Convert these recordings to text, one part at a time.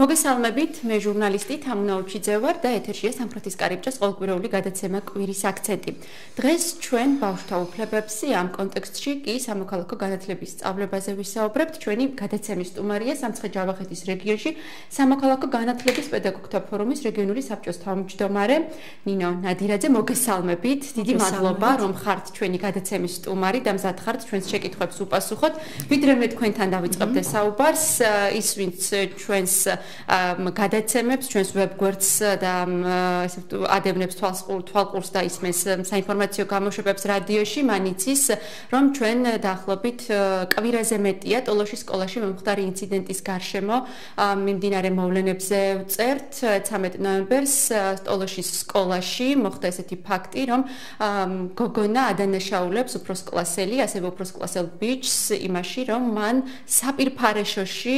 მოგესალმებით, მე ჟურნალისტი თამუნა უჩიძე ვარ და ეთერშია სამხრეთის კარიბჭეს ყოველკვირეული გადაცემა კვირის აქცენტი. დღეს ჩვენ ბავშვთა უფლებებზე ამ კონტექსტში კი სამოქალაქო განათლების სწავლებაზე ვისაუბრებთ. ჩვენი გადაცემის სტუმარია სამცხე-ჯავახეთის რეგიონში სამოქალაქო განათლების პედაგოგთა ფორუმის რეგიონული საბჭოს თავმჯდომარე ნინო ნადირაძე. მოგესალმებით. დიდი მადლობა, რომ ხართ ჩვენი გადაცემის სტუმარი და მზად ხართ ჩვენს შეკითხვებს უპასუხოთ. ვიდრე მე თქვენთან დავიწყებდე საუბარს, ის ვინც ჩვენს გადაცემებს, ჩვენს ვებგვერდს და ადევნებს თვალყურს და ისმენს საინფორმაციო გამოშვებებს რადიოში, მან იცის, რომ ჩვენ დაახლოებით კვირაზე მეტია ტოლოშის სკოლაში მომხდარი ინციდენტის გარშემო მიმდინარე მოვლენებზე ვწერთ. 13 ნოემბერს ტოლოშის სკოლაში მოხდა ესეთი ფაქტი, რომ გოგონა ადანაშაულებს უფროსკლასელი, ასევე უფროსკლასელ ბიჭს იმაში, რომ მან საპირფარეშოში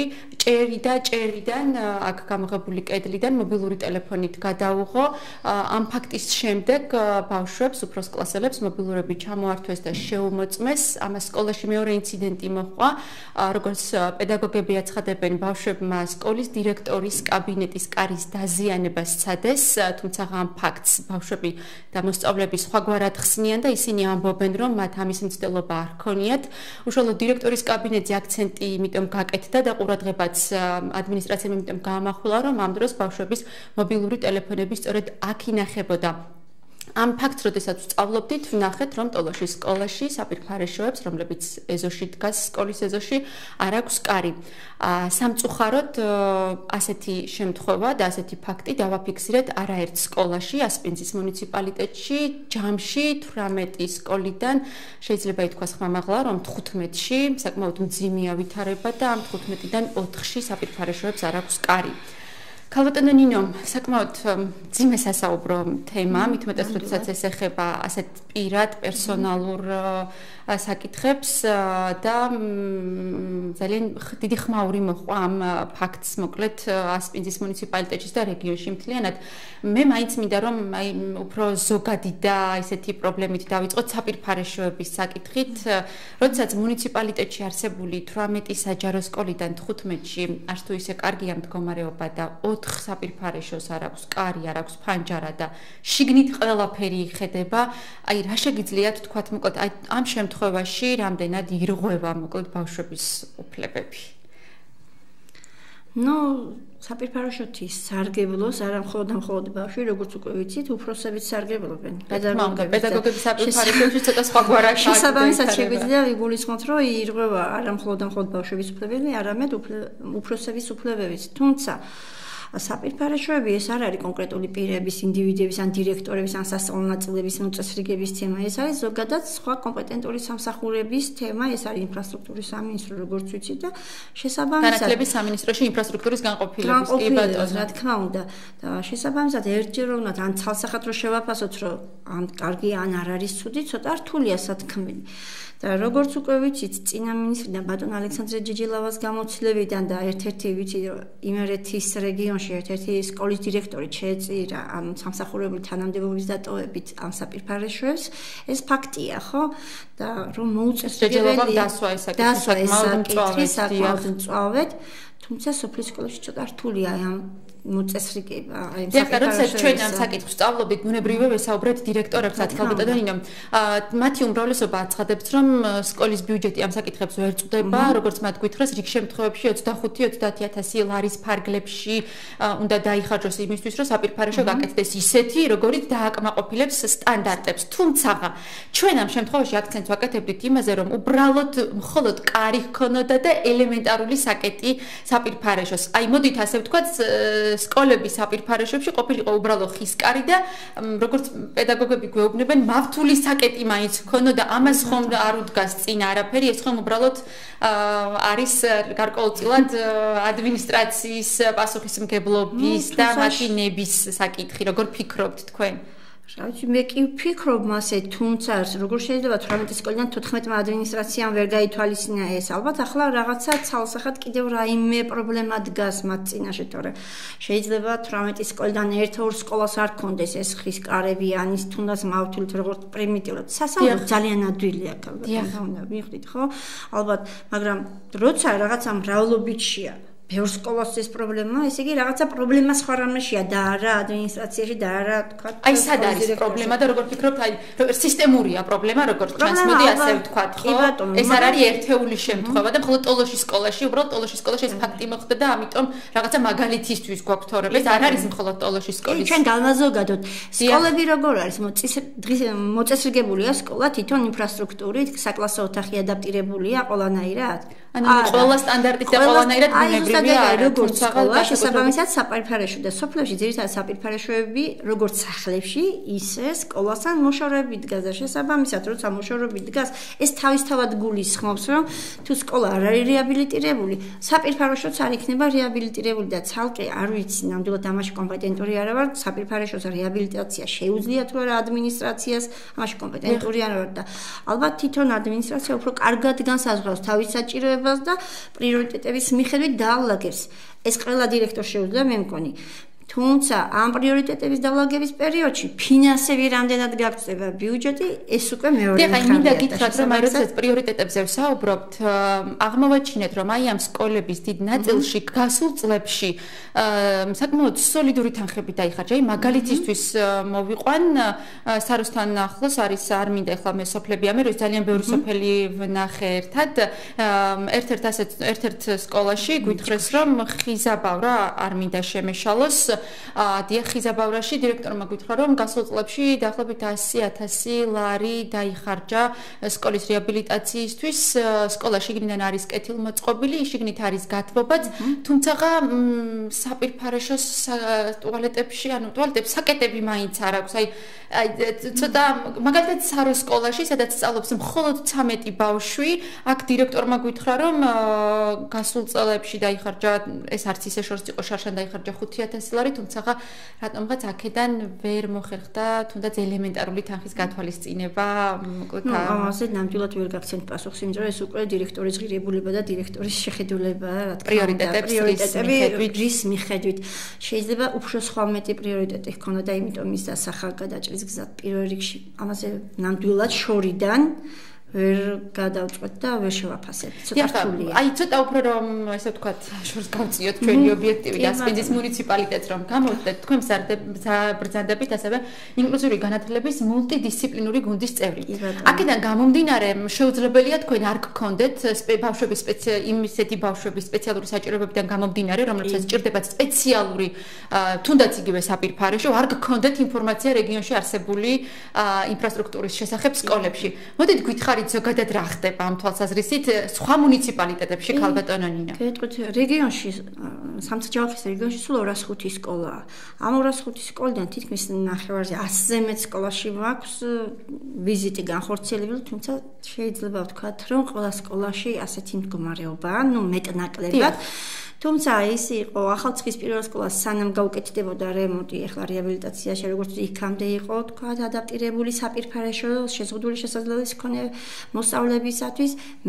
ჭერიდან აქ გამოღებული კედლიდან მობილური ტელეფონით გადაუღო. ამ ფაქტის შემდეგ ბავშვებს, უფროსკლასელებს მობილურები ჩამოართვეს და შეუმოწმეს. ამას სკოლაში მეორე ინციდენტი მოჰყვა. როგორც პედაგოგები აცხადებენ, ბავშვებმა სკოლის დირექტორის კაბინეტის კარის დაზიანება სცადეს, თუმცა ამ ფაქტს ბავშვები და მოსწავლეები სხვაგვარად ხსნიან და ისინი ამბობენ, რომ მათ ამის მცდელობა არ ჰქონიათ. უშუალოდ დირექტორის კაბინეტზე აქცენტი იმიტომ გაკეთდა და ყურადღებაც ადმინისტრაციამ იმიტომ გაამახვილა, რომ ამ დროს ბავშვების მობილური ტელეფონები სწორედ აქ ინახებოდა. ამ ფაქტს, როდესაც ვსწავლობდით, ვნახეთ, რომ ტოლოშის სკოლაში საპირფარეშოებს, რომლებიც ეზოში დგას, სკოლის ეზოში, არ აქვს კარი. სამწუხაროდ ასეთი შემთხვევა და ასეთი ფაქტი დავაფიქსირეთ არაერთ სკოლაში, ასპინძის მუნიციპალიტეტში, ჯამში 18 სკოლიდან, შეიძლება ითქვას ხმამაღლა, რომ 15-ში საკმაოდ მძიმეა ვითარება და ამ 15-დან 4-ში საპირფარეშოებს არ აქვს კარი. ქალბატონო ნინო, საკმაოდ მძიმე სასაუბრო თემა, მithumetes როდესაც ეს ეხება ასეთ პირად, პერსონალურ საკითხებს და ძალიან დიდი ხმაური მოჰყვა ამ ფაქტს, მოკლედ ასპინძის მუნიციპალიტეტში და რეგიონში მთლიანად. მე მაინც მინდა რომ უფრო ზოგადი და ესეთი პრობლემით დავიწყოთ საპირფარეშოების საკითხით, როდესაც მუნიციპალიტეტში არსებული 18 საჯარო სკოლიდან 15-ში არც თუ ისე კარგია მდგომარეობა და 4 საპირფარეშოს არ აქვს კარი, არ აქვს ფანჯარა და შიგნით ყველაფერი იხედება, აი რა შეგიძლიათ თქვათ, მოკლედ აი ამ შემთხვევაში რამდენად ირღვევა მოკლედ ბავშვების უფლებები? საპირფარეშოთი სარგებლობს არა მხოლოდ ბავშვი, როგორც უკვე ვიცით, უფროსებიც სარგებლობენ. პედაგოგები საპირფარეშოში ცოტა სხვაგვარად შესაბამისად შეგვიძლია ვიგულისხმოთ, რომ ირღვევა არა მხოლოდ ბავშვების უფლებები, არამედ უფროსების უფლებებიც. თუმცა საპირფარეშოები ეს არ არის კონკრეტული პირების, ინდივიდების, ან დირექტორების, ან სასწავლო ნაწილების მოწესრიგების თემა. ეს არის ზოგადად სხვა კომპეტენტური სამსახურების თემა, ეს არის ინფრასტრუქტურის სამინისტრო, როგორც ვიცით და შესაბამისად განათლების სამინისტროში ინფრასტრუქტურის განყოფილების კი ბატონო, რა თქმა უნდა. და შესაბამისად ერთჯერ უნდა ან ცალსახად რო შევაფასოთ, რომ ან კარგია, ან არ არის ცუდი, ცოტა რთულია სათქმელი. და როგორც უკვე ვიცით, წინა მინისტრიდან ბატონ ალექსანდრე ჯეჯელავას გამოცდილებიდან და ერთ-ერთი ვიცით, რომ იმერეთის რეგიონში ერთ-ერთი სკოლის დირექტორი შეეწირა ამ სამსახურებრივი თანამდებობის დატოვებით ამ საპირფარეშოებს, ეს ფაქტია, ხო? და რომ ჯეჯელავამ დასვა ეს საკითხი, საკმაოდ მწვავედ, თუმცა სოფლის სკოლებში ცოტა რთულია ამ მოწესრიგება. როდესაც ჩვენ ამ საკითხს ვსწავლობთ, ბუნებრივია ვესაუბრეთ დირექტორებსაც, ქალბატონო ნინო, მათი უმრავლესობა აცხადებს, რომ სკოლის ბიუჯეტი ამ საკითხებს ვერ წვდება, როგორც მათ გითხრეს, რიგ შემთხვევებში 25-30,000 ლარის ფარგლებში უნდა დაიხარჯოს იმისთვის, რომ საპირფარეშო გაკეთდეს ისეთი, როგორიც დააკმაყოფილებს სტანდარტებს. თუმცა ჩვენ ამ შემთხვევაში აქცენტს ვაკეთებდით იმაზე, რომ უბრალოდ მხოლოდ კარი ჰქონოდა და ელემენტარული საკეტი საპირფარეშოს. აი, მოდით ასე ვთქვათ, სკოლების საპირფარეშოებში ყოფილიყო უბრალოდ ხის კარი და როგორც პედაგოგები გვეუბნებენ, მავთული საკეტი მაინც ჰქონოდა, ამას ხომ არ უდგას წინ არაფერი, ეს ხომ უბრალოდ არის გარკვეულწილად ადმინისტრაციის პასუხისმგებლობის და მათი ნების საკითხი, როგორ ფიქრობთ თქვენ? რა ვიცი, მე კი ვფიქრობ მასე, თუმცა როგორ შეიძლება 18 სკოლიდან 14-მა ადმინისტრაციამ ვერ გაითვალისწინა ეს. ალბათ ახლა რაღაცა ცალსახად კიდევ რაიმე პრობლემა დგას მათ წინაშე, თორე შეიძლება 18 სკოლიდან ერთ-ორ სკოლას არ ქონდეს ეს ხის კარები, ან ის თუნდაც მავთულით როგორც პრიმიტიულად. სასწავლო ძალიან ადვილია, კალბატონო, მივხვდით, ხო? ალბათ, მაგრამ როცა რაღაცა მრავლობითშია ბევრ სკოლას ეს პრობლემა, ესე იგი რაღაცა პრობლემა სხვა რამეშია და არა ადმინისტრაციაში და არა თქვა. აი სად არის პრობლემა და როგორ ფიქრობთ, აი სისტემურია პრობლემა, როგორ ჩანს, მოდი ასე ვთქვათ, ხო? ეს არ არის ერთეული შემთხვევა და მხოლოდ ტოლოშის სკოლაში, უბრალოდ ტოლოშის სკოლაში ეს ფაქტი მოხდა და ამიტომ რაღაცა მაგალითისთვის გვაქვს თორემ ეს არ არის მხოლოდ ტოლოშის სკოლის. ჩვენ განვაზოგადოთ, სკოლები როგორ არის მოწესრიგებულია სკოლა თვითონ ინფრასტრუქტურით, საკლასო ოთახი ადაპტირებულია ყველანაირად? ანუ ყველა სტანდარტით და ყველანაირად ბუნებრივია, როგორც სკოლა, შესაბამისად საპირფარეშო და სოფლებში ძირითადად საპირფარეშოები, როგორც სახლებში, ისე სკოლასთან მოშორებით დგას და შესაბამისად, როცა მოშორებით დგას, ეს თავისთავად გულისხმობს, რომ თუ სკოლა არ არის რეაბილიტირებული, საპირფარეშოც არ იქნება რეაბილიტირებული და ცალკე არ ვიცი, ნამდვილად ამაში კომპეტენტური არა ვარ, საპირფარეშოს რეაბილიტაცია შეუძლია თუ არა ადმინისტრაციას, ამაში კომპეტენტური არა ვარ და ალბათ თვითონ ადმინისტრაცია უფრო კარგად განსაზღვრავს თავის საჭიროებას და პრიორიტეტების მიხედვით დაალაგებს. ეს ყველა დირექტორს შეუძლია, მე მგონი. თუმცა ამ პრიორიტეტების დავლაგების პერიოდში ფინანსები რამდენად გაგწდება ბიუჯეტი, ეს უკვე მეორე ხარია. და მინდა გითხრათ, რომ აი როდესაც პრიორიტეტებზე ვსაუბრობთ, აღმოვაჩინეთ, რომ აი ამ სკოლების დიდ ნაწილში გასულ წლებში საკმაოდ სოლიდური თანხები დაიხარჯა. აი მაგალითისთვის მოვიყვან საროსთან ახლოს არის არ მინდა ახლა მე სოფლები ამერო, ძალიან ბევრი სოფელი ვნახე ერთად. ერთ-ერთ სკოლაში გვითხრეს, რომ ხიზაბავრა არ მინდა შემეშალოს. დიახ, ხიზაბავრაში დირექტორმა გითხრა, რომ გასულ წლებში დაახლოებით 100.000 ლარი დაიხარჯა სკოლის რეაბილიტაციისთვის. სკოლა შიგნიდან არის კეთილმოწყობილი, შიგნით არის გათბობაც, თუმცა საპირფარეშოს ტუალეტებში, ანუ ტუალეტებს საკეტები მაინც არ აქვს. აი ცოტა მაგალითად საროს სკოლაში, სადაც სწავლობს მხოლოდ 13 ბავშვი, აქ დირექტორმა გითხრა, რომ გასულ წლებში დაიხარჯა, ეს არც ისე შორს იყო, შარშან დაიხარჯა 5.000 ლარი, თუმცა რატომღაც აქედან ვერ მოხერხდა თუნდაც ელემენტარული თანხის გათვალისწინება, მოკლედ ამაზე ნამდვილად ვერ გაგცემთ პასუხს, იმიტომ რომ ეს უკვე დირექტორის ღირებულება და დირექტორის შეხედულებაა, რა თქმა უნდა, პრიორიტეტები რის მიხედვით. შეიძლება უფრო სხვა მეტი პრიორიტეტი ჰქონდა და იმიტომ ის დასახა გადაჭრის გზად პირველ რიგში. ამაზე ნამდვილად შორიდან ვერ გადავწყვეტ და ვერ შევაფასებ. ცოტა რთულია. აი ცოტა უფრო რომ ესე ვთქვათ, შორს გავწიოთ ჩვენი ობიექტივი და სპენდის მუნიციპალიტეტს რომ გამოვხდეთ, თქვენ ბრძანდებით ასევე ინკლუზიური განათლების მულტიდისციპლინური გუნდის წევრი. აქედან გამომდინარე, შეუძლებელია თქვენ არ გქონდეთ ბავშვების ისეთი ბავშვების სპეციალური საჭიროებებიდან გამომდინარე, რომლებსაც სჭირდებათ სპეციალური თუნდაც იგივე საპირფარეშო, არ გქონდეთ ინფორმაცია რეგიონში არსებული ინფრასტრუქტურის შესახებ სკოლებში. მოდით გითხარით ზოგადად რა ხდება ამ თვალსაზრისით სხვა მუნიციპალიტეტებში, ქალბატონო ნინო? გეტყვით, რეგიონში, სამცხე-ჯავახის რეგიონში სულ 205 სკოლაა. ამ 205 სკოლიდან თითქმის ნახევარზე 100-ზე მეტ სკოლაში მაქვს ვიზიტი განხორციელებული, თუმცა შეიძლება ვთქვათ, რომ ყველა სკოლაში ასეთი მდგომარეობაა, მეტნაკლებად. თუმცა ის იყო ახალციხის პირველ სკოლას სანამ გაუკეთდებოდა რემონტი, ახლა რეაბილიტაციაში როგორც იქამდე იყო, თქვათ, ადაპტირებული საპირფარეშო შეზღუდული შესაძლებლობის მქონე მოსწავლებისათვის.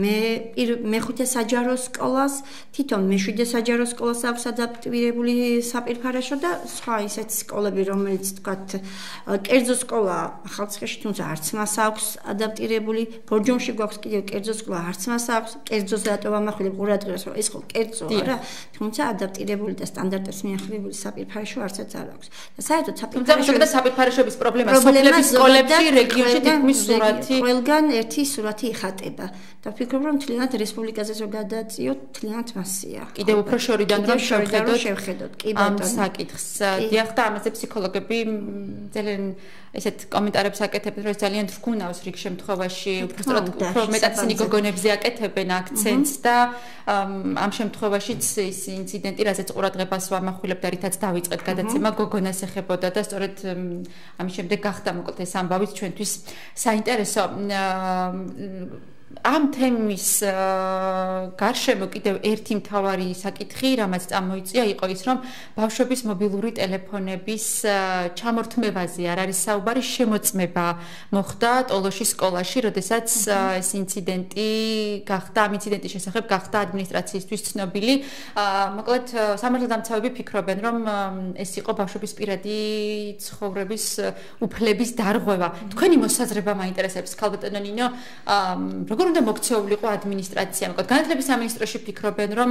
მეხუთე საჯარო სკოლას, თვითონ მეშვიდე საჯარო სკოლას აქვს ადაპტირებული საპირფარეშო და სხვა ისეთ სკოლები, რომელიც თქვათ, კერძო სკოლა ახალციხეში, თუმცა არც მას აქვს ადაპტირებული. ბორჯომში გვაქვს კიდევ კერძო სკოლა, არც მას აქვს. კერძოზე რატო ვამახვილებ ყურადღებას, რომ ეს ხო კერძო არა? თუმცა ადაპტირებული და სტანდარტებს მიახლებული საპირფარეშო არცაც არ აქვს. და საერთოდ საპირფარეშობის პრობლემა სოფლების სკოლებში რეგიონში თითქმის სურათი ყველგან ერთი სურათი იხატება. და ვფიქრობ, რომ თლიანად რესპუბლიკაზე რო გადააწიოთ, თლიანად მასია. კიდევ უფრო შორიდან რომ შევხედოთ, კი ბატონო. ამ საკითხს. დიახ, და ამაზე ფსიქოლოგები ძალიან ესეთ კომენტარებს აკეთებენ, რომ ეს ძალიან რგუნავს რიგ შემთხვევაში, უფრო მეტად ისინი გოგონებზე აკეთებენ აქცენტს და ამ შემთხვევაშიც ის ინციდენტი, რასაც ყურადღებას ვამახვილებ და რითაც დავიწყეთ გადაცემა, გოგონას ეხებოდა და სწორედ ამის შემდეგ გახდა მოკლედ ეს ამბავიც ჩვენთვის საინტერესო. ამ თემის გარშემო კიდევ ერთი მთავარი საკითხი, რამაც წამოიწია, იყო ის, რომ ბავშვების მობილური ტელეფონების ჩამორთმევაზე არ არის საუბარი, შემოწმება მოხდა ტოლოშის სკოლაში, როდესაც ეს ინციდენტი გახდა, ამ ინციდენტის შესახებ გახდა ადმინისტრაციისთვის ცნობილი. მოკლედ, სამართალდამცავები ფიქრობენ, რომ ეს იყო ბავშვების პირადი ცხოვრების უფლების დარღვევა. თქვენი მოსაზრება მაინტერესებს, ქალბატონო ნინო, როგორ უნდა მოქცეულიყო ადმინისტრაცია? მოკლედ განათლების სამინისტროში ფიქრობენ, რომ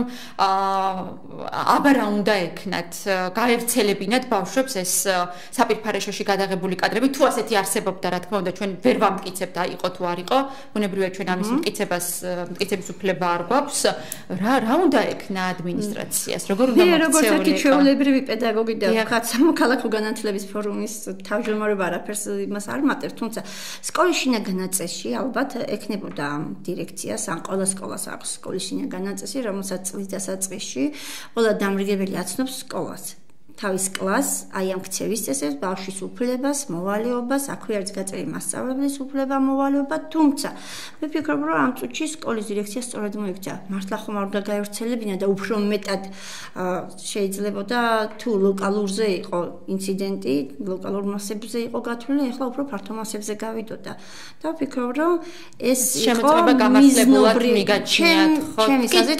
აბარა უნდა ექნათ, გაევრცელებინათ ბავშვებს ეს საპირფარეშოში გადაღებული კადრები, თუ ასეთი არსებობდა, რა თქმა უნდა, ჩვენ ვერ ვამტკიცებთ, იყო თუ არ იყო, ბუნებრივია ჩვენ ამის მტკიცების უფლება არ გვაქვს. რა უნდა ექნა ადმინისტრაციას? როგორ უნდა მოქცეულიყო? როგორც აქ ჩვეულებრივი პედაგოგი და ვთქვათ, სამოქალაქო განათლების ფორუმის თავმჯდომარე არაფერს იმას არ მატებს, თუმცა სკოლის შინაგან ნაწილში ალბათ ექნებოდა დირექციას, ან ყველა სკოლას აქვს სკოლის შინაგან ნაწილი, რომელსაც წლის დასაწყისში ყველა დამრიგებელი აცნობს სკოლას. თავის კლასს, აი ამ ქცევის წესებს, ბავშვის უფლებას, მოვალეობას, აქვე არის გაწერილი მასწავლებლის უფლება, მოვალეობა, თუმცა მე ვფიქრობ, რომ ამ წუთში სკოლის დირექცია სწორად მოიქცა. მართლა ხომ არ უნდა გაევრცელებინა და უფრო მეტად შეიძლებოდა თუ ლოკალურზე იყო ინციდენტი, ლოკალურ მასებზე იყო გათვლილი, ეხლა უფრო ფართო მასებზე გავიდოდა. და ვფიქრობ, რომ ეს შემოწმება გამართლებულად მიგაჩნიათ, ხო? ჩემის აზრით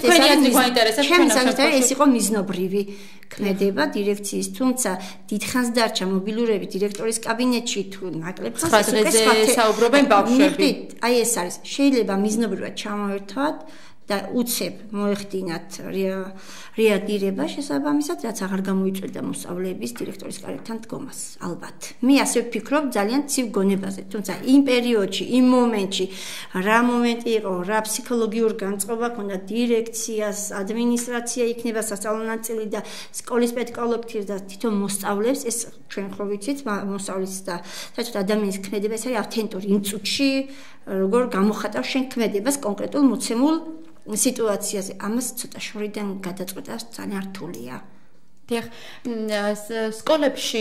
ეს იყო მიზნობრივი ქმედება დირექციის, თუმცა დიდხანს დარჩა მობილურები დირექტორის კაბინეტში თუ ნაკლებ ხანს საუბრობენ ბავშვები. აი ეს არის, შეიძლება მიზნობრივად ჩამოერთვათ და უცებ მოეხდინათ რეაგირება შესაბამისად, რაც აღარ გამოიწვევდა მოსწავლეების დირექტორის კარებთან დგომას, ალბათ. მე ასე ვფიქრობ ძალიან ცივ გონებაზე, თუმცა იმ პერიოდში, იმ მომენტში, რა მომენტი იყო, რა ფსიქოლოგიურ განწყობა ჰქონდა დირექციას, ადმინისტრაცია იქნება სასწავლო ნაწილი და სკოლის პედკოლექტივს და თვითონ მოსწავლეებს, ეს ჩვენ ხო ვიცით, მოსწავლეს და საერთოდ ადამიანის ქმედება ეს არის ავთენტური იმ წუთში, როგორ გამოხატავს შენ ქმედებას კონკრეტულ მოცემულ სიტუაციაზე. ამას ცოტა შორიდან გადაწყვეტა ძალიან რთულია. დიახ, სკოლებში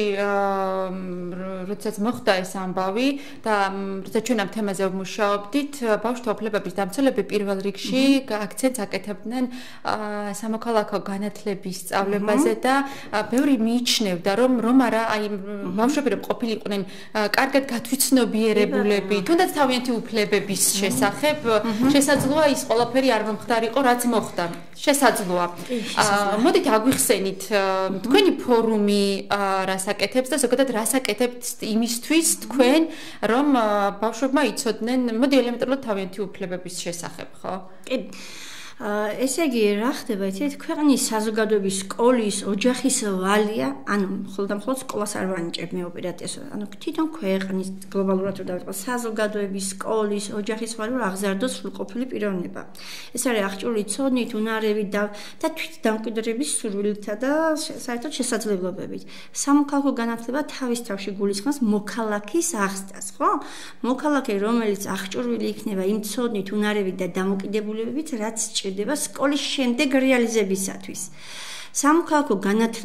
როდესაც მოხდა ეს ამბავი და როდესაც ჩვენ ამ თემაზე ვმუშაობდით, ბავშვთა უფლებების დამცველები პირველ რიგში აქცენტს აკეთებდნენ სამოქალაქო განათლების სწავლებაზე და ბევრი მიიჩნევდა, რომ არა, აი ბავშვები რომ ყოფილიყვნენ კარგად გათვითცნობიერებულები, თუნდაც თავიანთი უფლებების შესახებ, შესაძლოა ის ყველაფერი არ მომხდარიყო, რაც მოხდა. შესაძლოა. მოდით აგვიხსენით თქვენი ფორუმი რას აკეთებს და ზოგადად რას აკეთებთ იმისთვის თქვენ რომ ბავშვებმა იცოდნენ მოდი ელემენტარულად თავიანთი უფლებების შესახებ, ხო? კი. ესე იგი, რა ხდება, იცით, ქვეყნის საზოგადოების სკოლის ოჯახის ვალია, ანუ მხოლოდ სკოლას არ ვანიჭებ მე ოპერატიასად, ანუ თვითონ ქვეყნის გლობალურად რო დავიწყო, საზოგადოების სკოლის ოჯახის ვალია აღზარდოს სრულყოფილი პიროვნება. ეს არის აღჭურვილი ცოდნით, უნარებით და თვითდამკვიდრების სურვილითა და საერთოდ შესაძლებლობებით. სამოქალაქო განათლება თავის თავში გულისხმობს მოქალაქის აღზრდას, ხო? მოქალაქე, რომელიც აღჭურვილი იქნება იმ ცოდნით, უნარებით და დამოკიდებულებებით, რაც ჭირდება სკოლის შემდეგ რეალიზებისათვის. სამოქალაქო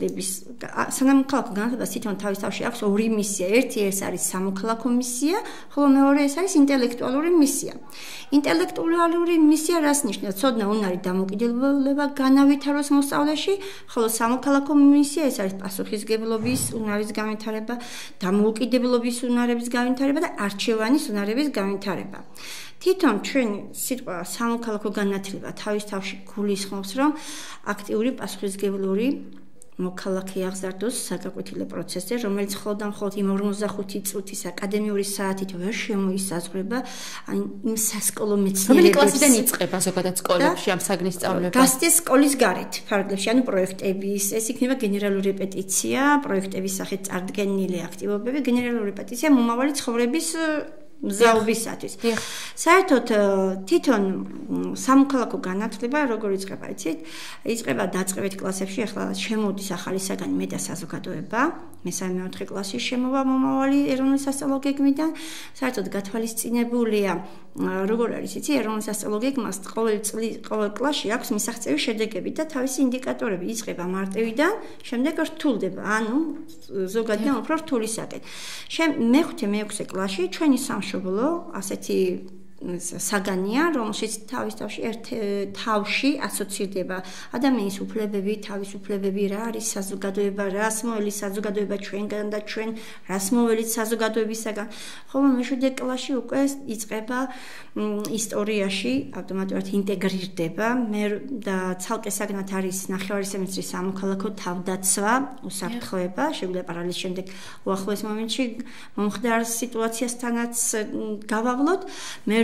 განათლებას თვითონ თავის თავში აქვს ორი მისია. ერთი ეს არის სამოქალაქო მისია, ხოლო მეორე ეს არის ინტელექტუალური მისია. ინტელექტუალური მისია რას ნიშნავს? ცოდნა, უნარი, დამოკიდებულება განავითაროს მოსწავლეში, ხოლო სამოქალაქო მისია ეს არის პასუხისგებლობის უნარის განვითარება, დამოუკიდებლობის უნარების განვითარება და არჩევანის უნარების განვითარება. თვითონ ჩვენი სიტყვა სამოქალაქო განათლება თავის თავში გულისხმობს, რომ აქტიური პასუხისგებლური მოქალაქე აღზარდოს საგაკვეთილო პროცესზე, რომელიც მხოლოდ იმ 45 წუთის აკადემიური საათით ვერ შემოისაზღვრება იმ სასკოლო მეცნიერებებს. რომელი კლასიდან იწყება ზოგადად სკოლებში ამ საგნის სწავლება? გასცეს სკოლის გარეთ, ფარგლებში, ანუ პროექტების, ეს იქნება გენერალური რეპეტიცია, პროექტების სახით წარდგენილი აქტივობები, გენერალური რეპეტიცია მომავალი ცხოვრების მზაობისათვის. საერთოდ თვითონ სამოქალაქო განათლება როგორ იწყება, იცით? იწყება დაწყებით კლასებში, ახლა შემოდის ახალი საგანი მე და საზოგადოება, მესამე-მეოთხე კლასში შემოვა მომავალი ეროვნული სასწავლო გეგმიდან. საერთოდ გათვალისწინებულია, როგორ არის, იცი, ეროვნული სასწავლო გეგმას ყოველ კლასში აქვს მისაღწევი შედეგები და თავისი ინდიკატორები. იწყება მარტივიდან, შემდეგ რთულდება, ანუ ზოგადად უფრო რთულისაკენ. მეხუთე-მეექვსე კლასში ჩვენი სამშობლო ასეთი საგანია, რომელშიც თავის თავში ასოცირდება ადამიანის უფლებები, თავისუფლებები, რა არის საზოგადოება, რას მოელის საზოგადოება ჩვენგან და ჩვენ რას მოველით საზოგადოებისაგან. ხოლო მეშვიდე კლასში უკვე იწყება ისტორიაში ავტომატურად ინტეგრირდება და ცალკე საგნად არის ნახევარსემესტრის სამოქალაქო თავდაცვა, უსაფრთხოება, შეგვიძლია პარალელის შემდეგ უახლოეს მომენტში მომხდარ სიტუაციასთანაც გავავლოთ.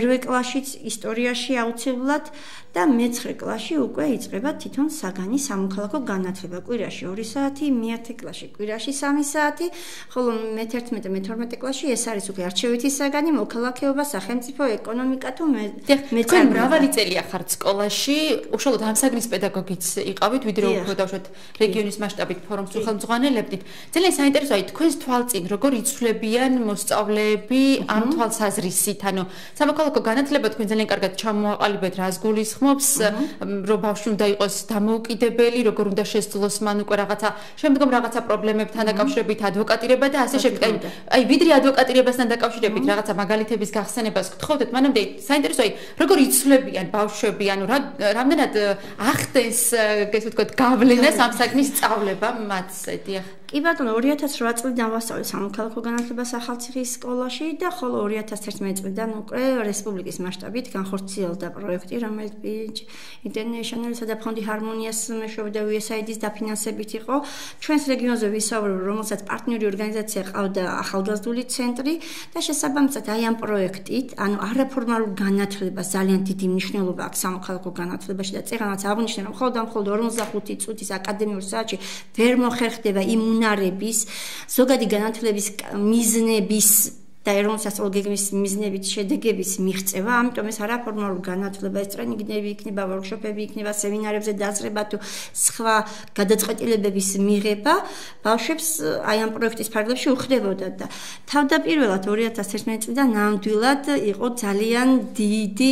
პირველ კლასშიც ისტორიაში აუცილებლად და მე-9 კლასში უკვე იწყება თვითონ საგანი სამოქალაქო განათლება. კვირაში 2 საათი, მე-10 კლასში კვირაში 3 საათი, ხოლო მე-11 და მე-12 კლასში ეს არის უკვე არჩევითი საგანი, მოქალაქეობა, სახელმწიფო, ეკონომიკა თუ თქვენ მრავალი წელია ხართ სკოლაში, უშუალოდ ამ საგნის პედაგოგიც იყავით, ვიდრე უფრო დავუშვათ რეგიონის მასშტაბით ფორუმს უხელმძღვანელებდით. ძალიან საინტერესოა თქვენს თვალწინ როგორ იცვლებიან მოსწავლეები ამ თვალსაზრისით, ანუ სამოქალაქო განათლება თქვენ ძალიან კარგად ჩამოაყალიბეთ, რას გულისხმობს, რომ ბავშვი უნდა იყოს დამოუკიდებელი, როგორ უნდა შესძლოს მან უკვე რაღაცა, შემდგომ რაღაცა პრობლემებთან დაკავშირებით ადვოკატირება და ასე შემდეგ. აი, ვიდრე ადვოკატირებასთან დაკავშირებით რაღაცა მაგალითების გახსენებას გთხოვდეთ, მანამდე საინტერესოა, როგორ იცვლებიან ბავშვები, ანუ რამდენად ახდენს, ესე ვთქვათ, გავლენას ამ საგნის სწავლება მათზე, დიახ. კი ბატონო, 2008 წლიდან ვასწავლე სამოქალაქო განათლებას ახალციხის სკოლაში და ხოლო 2011 წლიდან უკვე რესპუბლიკის მასშტაბით განხორციელდა პროექტი, რომელიც International-სა და ფონდი ჰარმონიას მეშვეობდა USAID-ის დაფინანსებით იყო. ჩვენს რეგიონზე ვისაუბრებ, რომელსაც პარტნიორი ორგანიზაცია ყავდა ახალგაზრდული ცენტრი და შესაბამისად აი ამ პროექტით, ანუ არაფორმალურ განათლებას ძალიან დიდი მნიშვნელობა აქვს სამოქალაქო განათლებაში და წეგანაც აღნიშნე, რომ მხოლოდ 45 წუთის აკადემიურ საათში ვერ მოხერხდება იმ უნარების, ზოგადი განათლების მიზნების და ეროვნული სასწავლო გეგმის მიზნებით შედეგების მიღწევა, ამიტომ ეს არაფორმალურ განათლება, ეს ტრენინგები იქნება, ვორქშოპები იქნება, სემინარებზე დაძრება თუ სხვა გადაწყვეტილებების მიღება ბავშვებს აი ამ პროექტის ფარგლებში უხდებოდა და თავდაპირველად 2011 წლიდან ნამდვილად იყო ძალიან დიდი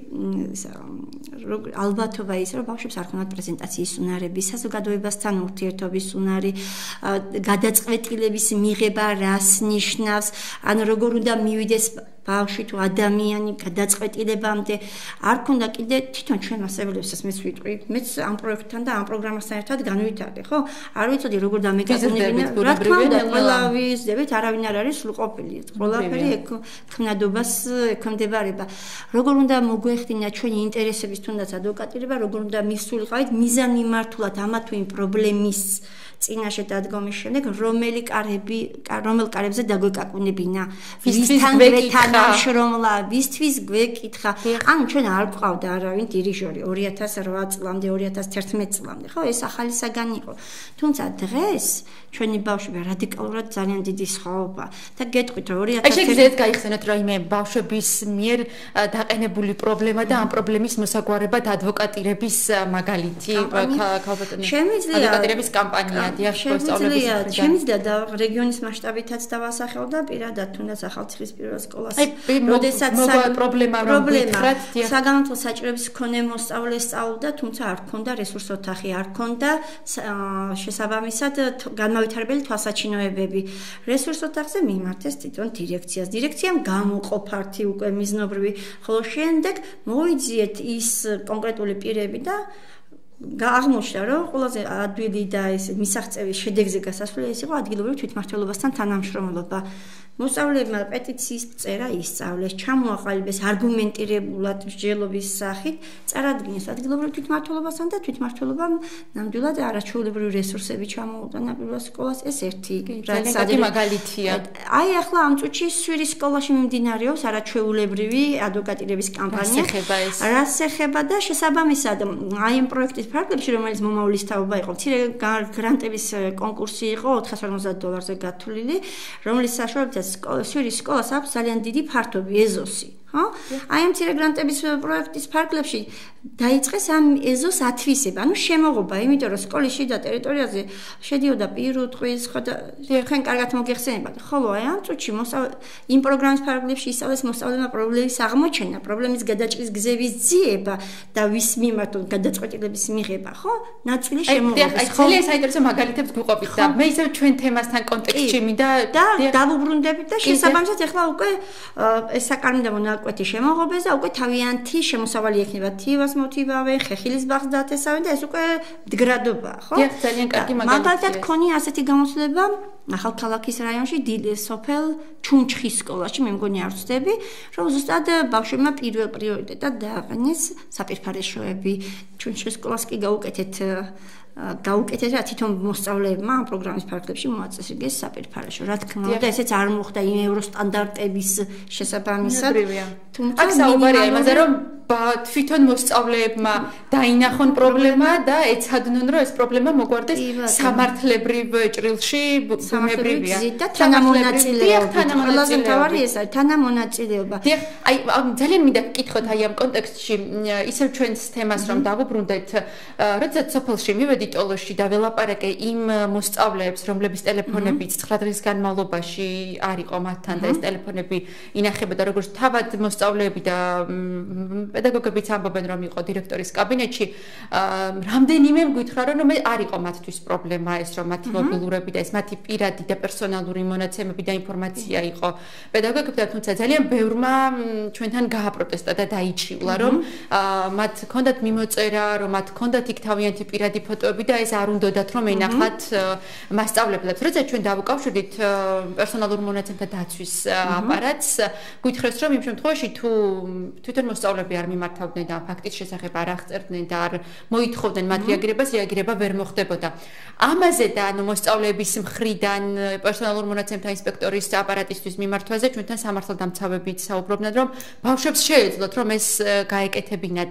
ალბათობა ის, რომ ბავშვებს არ ქონდათ პრეზენტაციის უნარები, საზოგადოებასთან ურთიერთობის უნარი, გადაწყვეტილების მიღება რას ნიშნავს, ან როგორ უნდა მივიდეს ბავშვი თუ ადამიანი გადაწყვეტილებამდე, არ ქონდა კიდე თვითონ ჩვენ მასწავლებელსაც მეც ვიტყვი, მეც ამ პროექტთან და ამ პროგრამასთან ერთად განვითარდი, ხო? არ ვიცოდი როგორ დამეგაწუნებინა, რა თქმა უნდა, ყველა ვიზდებით, არავინ არ არის სრულყოფილი, ყველაფერი ქმნადობას ექვემდებარება. როგორ უნდა მოგვეხდინა ჩვენი ინტერესების თუნდაც ადვოკატირება, როგორ უნდა მისულიყავით მიზანმიმართულად ამა თუ იმ პრობლემის წინაშე დადგომის შემდეგ, რომელ კარებზე დაგვეკაკუნებინა, ვისთან გვეთანამშრომლა, ვისთვის გვეკითხა. ანუ ჩვენ არ გვყავდა არავინ დირიჟორი 2008 წლამდე, 2011 წლამდე, ხო, ეს ახალი საგანი იყო. თუმცა დღეს ჩვენი ბავშვები რადიკალურად ძალიან დიდი სხვაობა და გეტყვით რომ 2011 აი შეგიძლიათ გაიხსენოთ რაიმე ბავშვების მიერ დაყენებული პრობლემა და ამ პრობლემის მოსაგვარებლად ადვოკატირების მაგალითი ადვოკატირების კამპანია შემიძლია და რეგიონის მასშტაბითაც დავასახელო და პირადად თუნდაც ახალციხის პირველ სკოლას როდესაც პრობლემა საგანმანათლებლო საჭიროების მქონე მოსწავლე სწავლობდა, თუმცა არ ჰქონდა რესურს ოთახი, არ ჰქონდა შესაბამისად განმავითარებელი თვალსაჩინოებები. რესურს ოთახზე მიმართეს თვითონ დირექციას. დირექციამ გამოყო ფართი უკვე მიზნობრივი, ხოლო შემდეგ მოიძიეთ ის კონკრეტული პირები და აღმოჩნდა, რომ ყველაზე ადვილი და ეს მისაღწევი შედეგზე გასასვლელი ეს იყო ადგილობრივ თვითმმართველობასთან თანამშრომლობა. მოსწავლეებმა პეტიციის წერა ისწავლეს, ჩამოაყალიბეს არგუმენტირებულად მსჯელობის სახით, წარადგინეს ადგილობრივ თვითმმართველობასთან და თვითმმართველობამ ნამდვილად არაჩვეულებრივი რესურსები ჩამოუტანა პირველ სკოლას. ეს ერთი ძალიან მაგალითია. აი ახლა ამ წუთში სვირის სკოლაში მიმდინარეობს არაჩვეულებრივი ადვოკატირების კამპანია. რაც ეხება და შესაბამისად აი ამ პროექტის ფარგლებში, რომელიც მომავლის თაობა იყო, მცირე გრანტების კონკურსი იყო $450-ზე გათვლილი, რომლის საშუალებითაც სვირის სკოლას აქვს ძალიან დიდი ფართობი ეზოსი. აი ამ მცირე გრანტების პროექტის ფარგლებში დაიწყეს ამ ეზოს ათვისება, ანუ შემოღობა, იმიტომ რომ სკოლის შიდა ტერიტორიაზე შედიოდა პირუტყვის, თქვენ კარგად მოგეხსენებათ. ხოლო აი ამ წუთში იმ პროგრამის ფარგლებში ისწავლეს მოსწავლეებმა პრობლემის აღმოჩენა, პრობლემის გადაჭრის გზების ძიება და ვის მიმართ გადაწყვეტილების მიღება, ხო? ნაწილი შემოღობის. ძალიან საინტერესო მაგალითებს გვიყოფით და მე ისევ ჩვენ თემასთან კონტექსტში მინდა დავუბრუნდებით და შესაბამისად ახლა უკვე ეს საკარმიდამო კვეთი შემოღობეს და უკვე თავიანთი შემოსავალი ექნება თივას მოტივავენ, ხეხილის ბაღს დათესავენ და ეს უკვე მდგრადობაა, ხო? დიახ, ძალიან კარგი მაგალითია. მაგალითად ქონია ასეთი გამოცდილება ახალქალაქის რაიონში სოფელ ჩუნჩხის სკოლაში, მე მგონი არ ვცდები, რომ ზუსტად ბავშვებმა პირველ პრიორიტეტად დააყენეს საპირფარეშოები. ჩვენ შესკოლას კი გაუკეთეთ რა თვითონ მოსწავლეებმა ამ პროგრამის ფარგლებში მოაწესრიგეს საპირფარეშო. რა თქმა უნდა, ესეც არ მოხდა იმ ევროსტანდარტების შესაბამისად. თუმცა აქ საუბარია იმაზე, რომ თვითონ მოსწავლეებმა დაინახონ პრობლემა და ეცადნონ, რომ ეს პრობლემა მოგვარდეს სამართლებრივ ჭრილში, ბუნებრივია. და თანამონაწილეობა. ყველაზე მთავარი ეს არის თანამონაწილეობა. აი ძალიან მინდა გკითხოთ აი ამ კონტექსტში ისევ ჩვენს თემას რომ დავუბრუნდეთ, როდესაც სოფელში მივედი ტოლოში და ველაპარაკე იმ მოსწავლეებს, რომლების ტელეფონებიც 9 დღის განმავლობაში არ იყო მათთან და ეს ტელეფონები ინახებოდა როგორც თავად მოსწავლეები და პედაგოგებიც ამბობენ რომ იყო დირექტორის კაბინეტში, რამდენიმე მგვითხრა რომ არ იყო მათთვის პრობლემა ეს რომ მათი მობილურები და ეს მათი პირადი და პერსონალური მონაცემები და ინფორმაცია იყო პედაგოგებთან, თუმცა ძალიან ბევრმა ჩვენთან გააპროტესტა და დაიჩივლა რომ მათ ჰქონდათ მიმოწერა, რომ მათ ჰქონდათ იქ თავიანთი პირადი ფოტოები და ეს არ უნდათ რომ ენახათ მასწავლებლებს. როცა ჩვენ დავუკავშირდით პერსონალურ მონაცემთა დაცვის აპარატს, გვითხრეს რომ იმ შემთხვევაში თუ თვითონ მოსწავლეები არ მიმართავდნენ და ფაქტის შესახებ არ აღწერდნენ და არ მოითხოვდნენ მათ რეაგირებას, რეაგირება ვერ მოხდებოდა. ამაზე და ანუ მოსწავლეების მხრიდან პერსონალურ მონაცემთა ინსპექტორის აპარატისთვის მიმართვაზე ჩვენთან სამართალდამცავებიც საუბრობდნენ, რომ ბავშვებს შეეძლოთ რომ ეს გაეკეთებინათ.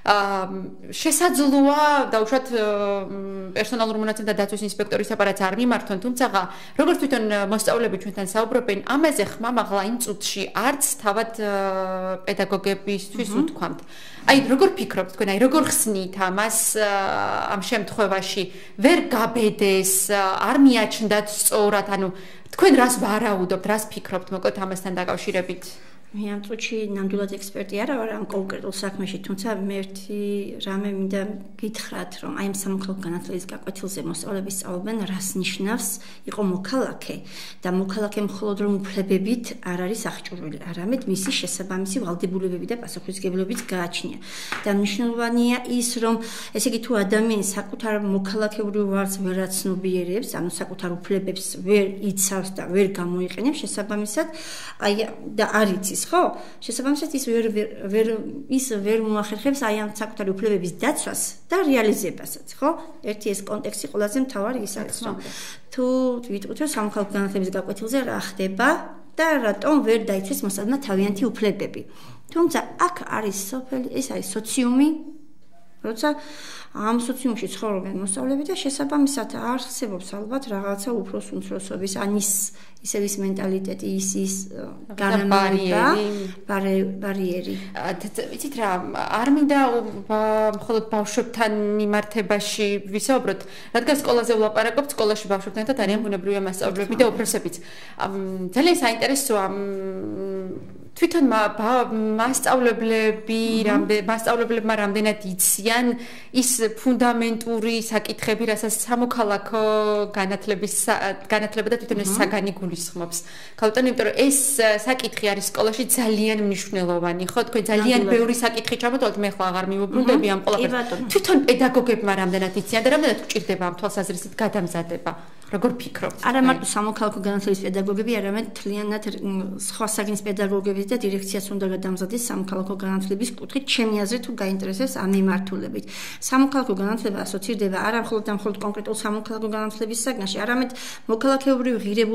შესაძლოა დაუშვათ პერსონალურ მონაცემთა დაცვის ინსპექტორის აპარატს არ მიმართონ, თუმცა როგორც თვითონ მოსწავლეები ჩვენთან საუბრობენ, ამაზე ხმამაღლა იმ წუთში არც თავად პედაგოგებისთვის უთქვამთ. აი როგორ ფიქრობთ თქვენ, აი როგორ ხსნით ამას ამ შემთხვევაში ვერ გაბედეს, არ მიაჩნდათ სწორად, ანუ თქვენ რას ვარაუდობთ, რას ფიქრობთ მოკლედ ამასთან დაკავშირებით? მე ამ წუთში ნამდვილად ექსპერტი არა ვარ ამ კონკრეტულ საქმეში, თუმცა მე ერთი რამე მინდა გითხრათ, რომ აი ამ სამოქალაქო განათლების გაკვეთილზე მოსწავლეები სწავლობენ, რას ნიშნავს იყო მოქალაქე და მოქალაქე მხოლოდ რომ უფლებებით არ არის აღჭურვილი, არამედ მისი შესაბამისი ვალდებულებები და პასუხისმგებლობებიც გააჩნია. და მნიშვნელოვანია ის, რომ ესე იგი თუ ადამიანი საკუთარ მოქალაქეობრივ ვარდს ვერ აცნობიერებს, ანუ საკუთარ უფლებებს ვერ იცავს და ვერ გამოიყენებს, შესაბამისად აი და არ იცის ხო? შესაბამისად ის ვერ მოახერხებს აი ამ საკუთარი უფლებების დაცვას და რეალიზებასაც, ხო? ერთი ეს კონტექსტი ყველაზე მთავარი ის არის, რომ თუ ვიტყვით რომ სამოქალაქო განათლების გაკვეთილზე რა ხდება და რატომ ვერ დაიცეს მოსწავლეებმა თავიანთი უფლებები. თუმცა აქ არის სოფელი, ეს არის სოციუმი, როცა ამ სოციუმში ცხოვრობენ მოსწავლეები და შესაბამისად არსებობს ალბათ რაღაცა უფროს უმცროსობის ან ისევის მენტალიტეტი, ის განმარება, ბარიერი. იცით რა, არ მინდა მხოლოდ ბავშვებთან მიმართებაში ვისაუბროთ, რადგან სკოლაზე ვლაპარაკობთ, სკოლაში ბავშვებთან ერთად არიან ბუნებრივია მასწავლებლები და უფროსებიც. ძალიან საინტერესოა თვითონ მასწავლებლებმა რამდენად იციან ის ფუნდამენტური საკითხები, რასაც სამოქალაქო განათლება და თვითონ ეს საგანი გულისხმობს. ხალხთან, იმიტომ რომ ეს საკითხი არის სკოლაში ძალიან მნიშვნელოვანი, ხო? თქვენ ძალიან ბევრი საკითხი ჩამოთვალთ, მე ხლა აღარ მივუბრუნდები ამ ყველაფერს. თვითონ პედაგოგებმა რამდენად იციან და რამდენად უჭირდება ამ თვალსაზრისით გადამზადება. როგორ ფიქრობთ? არა მარტო სამოქალაქო განათლების პედაგოგები, არამედ მთლიანად სხვა საგნის პედაგოგები და დირექციაც უნდა გადამზადდეს სამოქალაქო განათლების კუთხით, ჩემი აზრით თუ გაინტერესებს ამ მიმართულებით. სამოქალაქო განათლება ასოცირდება არა მხოლოდ და მხოლოდ კონკრეტულ სამოქალაქო განათლების საგანში, არამედ მოქალაქეობრივი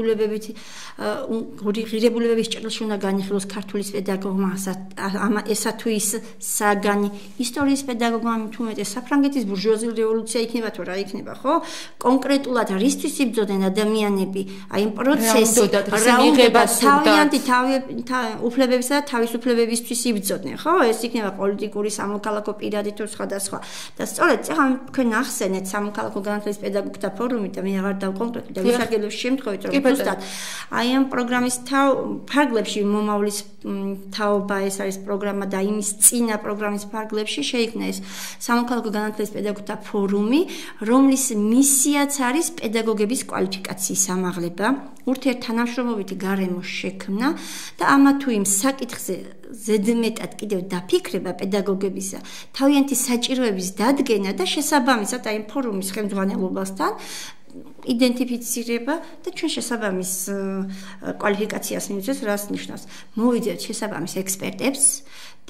ღირებულებების ჭრილში უნდა განიხილოს ქართულის პედაგოგმა, ესა თუ ის საგანი, ისტორიის პედაგოგმა, თუ მეტი საფრანგეთის ბურჟუაზიული რევოლუცია იქნება თუ რა იქნება, ხო? კონკრეტულად რისთვის იბრძოდნენ ადამიანები, აი იმ პროცესში რა უნდა თავიანთი უფლებებისა და თავისუფლებებისთვის იბრძოდნენ, ხო? ეს იქნება პოლიტიკური, სამოქალაქო, პირადი თუ სხვადასხვა. და სწორედ ახლა თქვენ ახსენეთ სამოქალაქო განათლების პედაგოგთა ფორუმი და მე აღარ დავკონკრეტული და ვისარგებლებ შემთხვევით, რომ ზუსტად აი ამ პროგრამის ფარგლებში მომავლის თაობა ეს არის პროგრამა და იმის წინა პროგრამის ფარგლებში შეიქმნა ეს სამოქალაქო განათლების პედაგოგთა ფორუმი, რომლის მისიაც არის პედაგოგების კვალიფიკაციის ამაღლება, ურთიერთთანამშრომლობითი გარემო შექმნა და ამა თუ იმ საკითხზე ზედმეტად კიდევ დაფიქრება პედაგოგებისა, თავიანთი საჭიროების დადგენა და შესაბამისად აი ფორუმის ხელმძღვანელობასთან იდენტიფიცირება და ჩვენ შესაბამის კვალიფიკაციას მივიძებთ, რას ნიშნავს. მოვიძებთ შესაბამის ექსპერტებს და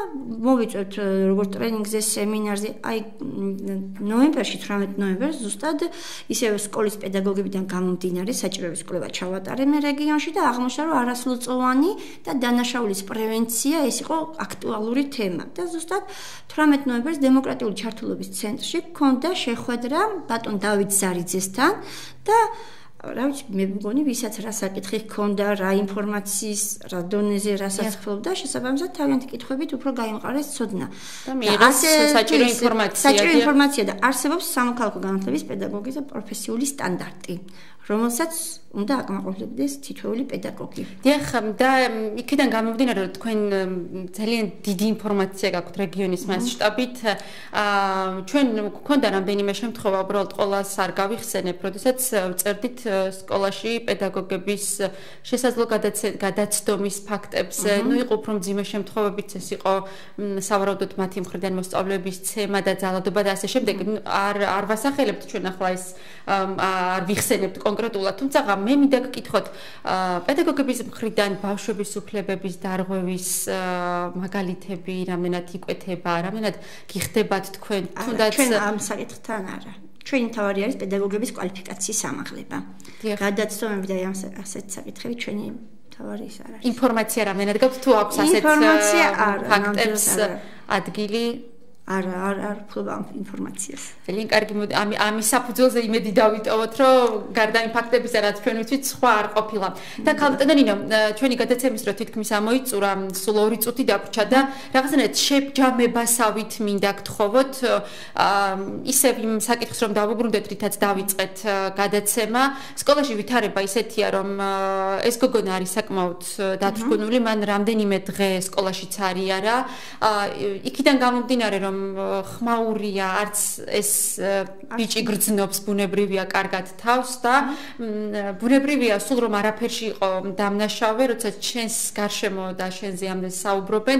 მოვიწვევთ როგორც ტრენინგზე, სემინარზე, აი ნოემბერში 18 ნოემბერს ზუსტად ისევ სკოლის პედაგოგებიდან გამომდინარე საჭიროების კვლევა ჩავატარე მე რეგიონში და აღმოჩნდა რომ არასრულწლოვანი და დანაშაულის პრევენცია ეს იყო აქტუალური თემა და ზუსტად 18 ნოემბერს დემოკრატიული ჩართულობის ცენტრში გქონდა შეხვედრა ბატონ დავით ზარიძესთან და რა ვიცი მე მგონი ვისაც რა საკითხი ჰქონდა რა ინფორმაციის რა დონეზე რასაც ხდება შესაბამისად თავიანთი კითხვებით უფრო გაიმყარეს ცოდნა და მიიღეს საჭირო ინფორმაცია და არსებობს სამოქალაქო განათლების პედაგოგის და პროფესიული სტანდარტი რომელსაც უნდა აკმაყოფილებდეს თითოეული პედაგოგი. დიახ, და იქიდან გამომდინარე რომ თქვენ ძალიან დიდი ინფორმაცია გაქვთ რეგიონის მასშტაბით, ჩვენ გვქონდა რამდენიმე შემთხვევა, უბრალოდ ყოველას არ გავიხსენებ, როდესაც წერდით სკოლაში პედაგოგების შესაძლო გადაცდომის ფაქტებზე, ნუ იყო უფრო მძიმე შემთხვევებიც, ეს იყო სავარაუდოდ მათი მხრიდან მოსწავლეების ცემა და ძალადობა და ასე შემდეგ. არ ვასახელებთ ჩვენ ახლა ეს არ ვიხსენებთ კონკრეტულად, თუმცა მე მინდა გკითხოთ პედაგოგების მხრიდან ბავშვების უფლებების დარღვევის მაგალითები რამდენად იკვეთება, რამდენად გიხდებათ თქვენ თუნდაც ჩვენ ამ საკითხთან არა. ჩვენი თავარი არის პედაგოგების კვალიფიკაციის ამაღლება. გადაცდომები და ასეთ საკითხები ჩვენი თავარი ის არის. ინფორმაცია რამდენად გაქვთ თუ აქვს ასეთ ფაქტებს ადგილი არ ვფლობ ინფორმაციას. ძალიან კარგი, ამის საფუძველზე იმედი დავიტოვოთ, რომ გარდა იმ ფაქტებისა, რაც ჩვენ ვიცით, სხვა არ ყოფილა. და ქალბატონო ნინო, ჩვენი გადაცემის დრო თითქმის ამოიწურა, სულ 2 წუთი დაგვრჩა და რაღაცნაირად შეჯამებასავით მინდა გთხოვოთ, ისევ იმ საკითხს რომ დავუბრუნდეთ, რითაც დავიწყეთ გადაცემა. სკოლაში ვითარება ისეთია, რომ ეს გოგონა არის საკმაოდ დათრგუნული, მან რამდენიმე დღე სკოლაშიც არის არა. იქიდან გამომდინარე, რომ ხმაურია, არც ეს ბიჭი გრძნობს, ბუნებრივია კარგად თავს და ბუნებრივია სულ რომ არაფერში იყო დამნაშავე, როცა ჩვენს გარშემო და შენზე ამდენ საუბრობენ,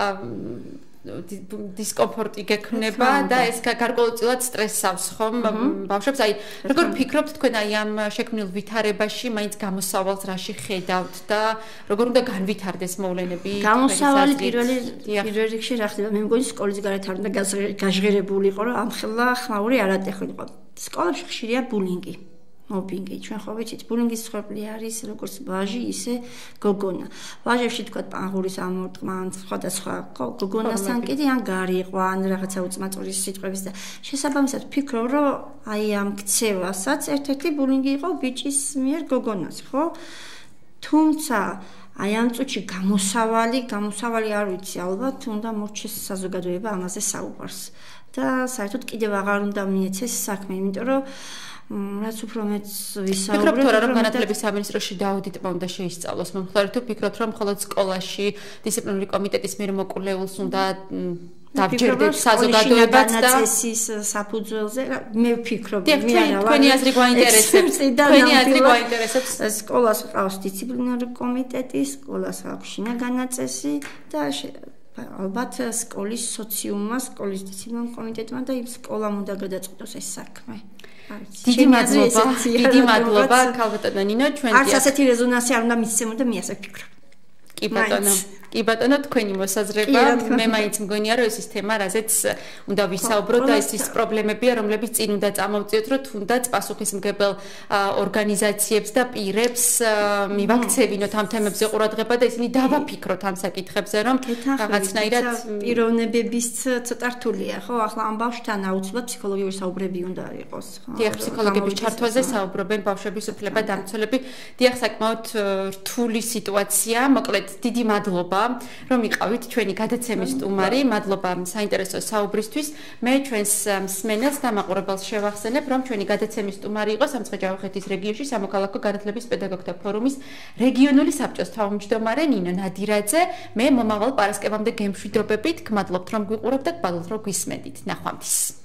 დისკომფორტი გექნება და ეს გარკვეულწილად სტრესავს ხომ ბავშვებს. აი, როგორ ფიქრობთ თქვენ აი ამ შექმნილ ვითარებაში, მაინც გამოსავალს რაში ხედავთ და როგორ უნდა განვითარდეს მოვლენები? გამოსავალი პირველ რიგში რა ხდება? მე მგონი სკოლის გარეთ არ უნდა გაჟღერებულიყო, რომ ამხელა ხმაური არ ატეხულიყო. სკოლებში ხშირია ბულინგი. მობინგი, ჩვენ ხო ვიცით, ბულინგის ხვეპლი არის როგორც ვაჟი, ისე გოგონა. ვაჟებში თქვა პანღურის ამორტყმა, სხვადასხვა გოგონასთან კიდე ან გარიყვა, ან რაღაცა უწმაწურის სიტყვების და შესაბამისად ვფიქრობ, რომ აი ამ ქცევასაც ერთ-ერთი ბულინგი იყო ბიჭის მიერ გოგონას, ხო? თუმცა აი ამ წუთში გამოსავალი არ ვიცი, ალბათ უნდა მორჩეს საზოგადოება ამაზე საუბარს. და საერთოდ კიდევ აღარ უნდა მიეცეს საქმე, იმიტომ რომ რაც უფრო მეც ვისაუბრებ, ფიქრობთ რომ განათლების სამინისტროში დაუდიტმა უნდა შეისწავლოს მომხდარი თუ ფიქრობთ რომ მხოლოდ სკოლაში დისციპლინური კომიტეტის მიერ მოკვლეულს უნდა დავჯერდეთ საზოგადოებაც და წესის საფუძველზე მე ვფიქრობ მე არა თქვენი აზრი გვაინტერესებს თქვენი აზრი გვაინტერესებს სკოლას ყავს დისციპლინური კომიტეტი სკოლას აქვს შინაგანა წესი და ალბათ სკოლის სოციუმმა სკოლის დისციპლინურ კომიტეტმა და იმ სკოლამ უნდა გადაწყვეტოს ეს საქმე დიდი მადლობა ქალბატონო ნინო ჩვენ არც ასეთი რეზონანსი არ უნდა მისცემოდა მე ასე ვფიქრობ კი ბატონო თქვენი მოსაზრება მე მაინც მგონია რომ ეს ის თემა რაზეც უნდა ვისაუბროთ და ეს ის პრობლემებია რომლებიც წინ უნდა წამოვწიოთ რომ თუნდაც პასუხისმგებელ ორგანიზაციებს და პირებს მივაქცევინოთ ამ თემებზე ყურადღება და ისინი დავაფიქროთ ამ საკითხებზე რომ რაღაცნაირად პიროვნებების ცოტა რთულია ხო ახლა ამ ბავშვთან აუცილებლად ფსიქოლოგიური საუბრები უნდა იყოს ხო დიახ ფსიქოლოგების ჩართვაზე საუბრობენ ბავშვების უფლება დამცველები დიახ საკმაოდ რთული სიტუაცია მოკლედ დიდი მადლობა რომ იყავით ჩვენი გადაცემის სტუმარი. მადლობა საინტერესო საუბრისთვის. მე ჩვენს მსმენელს და მაყურებელს შევახსენებ, რომ ჩვენი გადაცემის სტუმარი იყო სამცხე-ჯავახეთის რეგიონში სამოქალაქო განათლების პედაგოგთა ფორუმის რეგიონული საბჭოს თავმჯდომარე ნინო ნადირაძე. მე მომავალ პარასკევამდე გემშვიდობებით. გმადლობთ რომ გვიყურებთ და გვალოთ რომ გვისმენთ. ნახვამდის.